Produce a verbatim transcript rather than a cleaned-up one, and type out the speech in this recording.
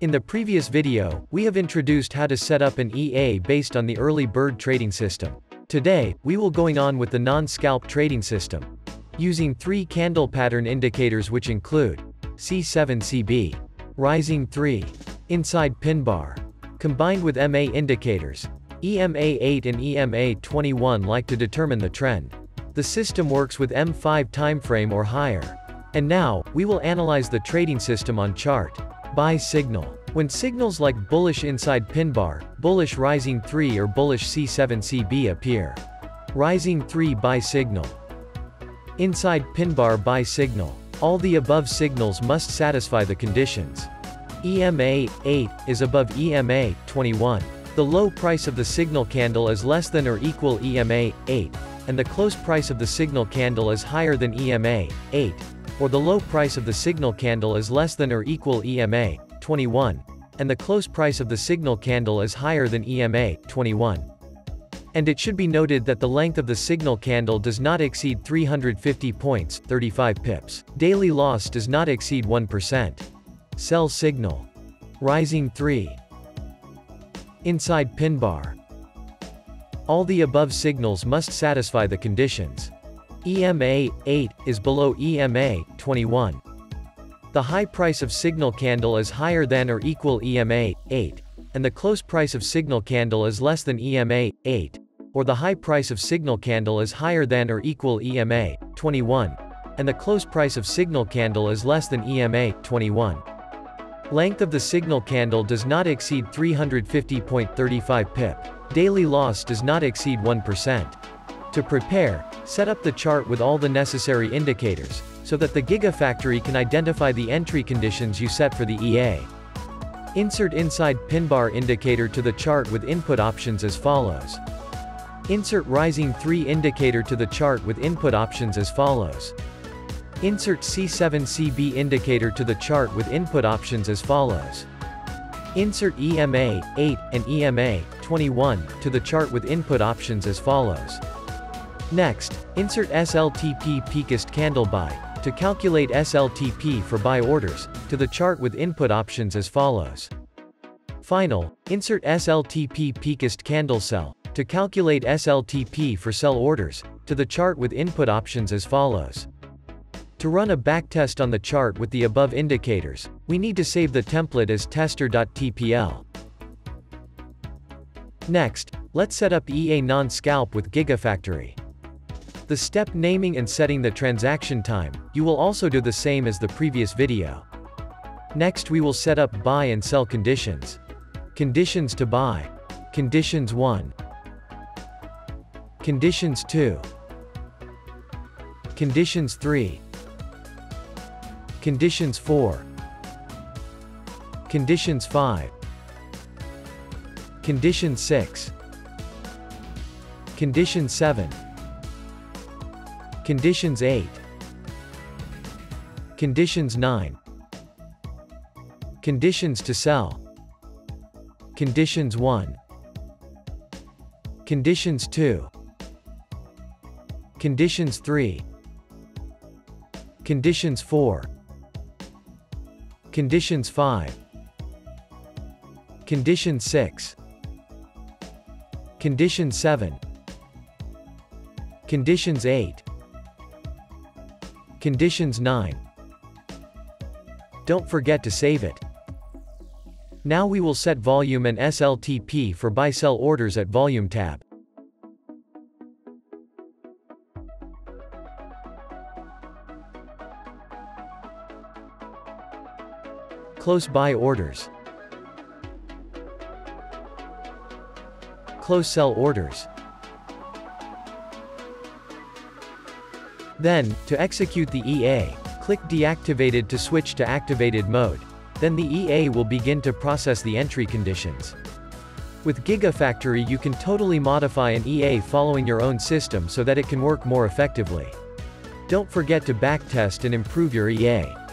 In the previous video, we have introduced how to set up an E A based on the early bird trading system. Today, we will going on with the non-scalp trading system. Using three candle pattern indicators which include C seven C B, Rising three, Inside Pin Bar, combined with M A indicators, E M A eight and E M A twenty-one like to determine the trend. The system works with M five timeframe or higher. And now, we will analyze the trading system on chart. Buy signal. When signals like bullish inside pin bar, bullish rising three or bullish C seven C B appear. Rising three buy signal. Inside pin bar buy signal. All the above signals must satisfy the conditions. E M A eight is above E M A twenty-one. The low price of the signal candle is less than or equal E M A eight, and the close price of the signal candle is higher than E M A eight, or the low price of the signal candle is less than or equal E M A twenty-one, and the close price of the signal candle is higher than E M A twenty-one. And it should be noted that the length of the signal candle does not exceed three hundred fifty points, thirty-five pips. Daily loss does not exceed one percent. Sell signal. Rising three. Inside pin bar. All the above signals must satisfy the conditions. E M A eight is below E M A twenty-one. The high price of signal candle is higher than or equal E M A eight, and the close price of signal candle is less than E M A eight, or the high price of signal candle is higher than or equal E M A twenty-one, and the close price of signal candle is less than E M A twenty-one. Length of the signal candle does not exceed three hundred fifty point three five pip. Daily loss does not exceed one percent. To prepare, set up the chart with all the necessary indicators, so that the Gigafactory can identify the entry conditions you set for the E A. Insert inside pin bar indicator to the chart with input options as follows. Insert rising three indicator to the chart with input options as follows. Insert C seven C B indicator to the chart with input options as follows. Insert E M A eight and E M A twenty-one to the chart with input options as follows. Next, insert S L T P peakest candle buy to calculate S L T P for buy orders to the chart with input options as follows. Final, insert S L T P peakest candle sell to calculate S L T P for sell orders to the chart with input options as follows. To run a backtest on the chart with the above indicators, we need to save the template as tester.tpl. Next, let's set up E A non-scalp with Gigafactory. The step naming and setting the transaction time, you will also do the same as the previous video. Next we will set up buy and sell conditions. Conditions to buy. Conditions one. Conditions two. Conditions three. Conditions four. Conditions five. Condition six. Condition seven. Conditions eight. Conditions nine. Conditions to sell. Conditions one. Conditions two. Conditions three. Conditions four. Conditions five. Condition six. Condition seven. Conditions eight. Conditions nine. Don't forget to save it. Now we will set volume and S L T P for buy-sell orders at Volume tab. Close buy orders. Close sell orders. Then, to execute the E A, click Deactivated to switch to activated mode. Then the E A will begin to process the entry conditions. With Gigafactory you can totally modify an E A following your own system so that it can work more effectively. Don't forget to backtest and improve your E A.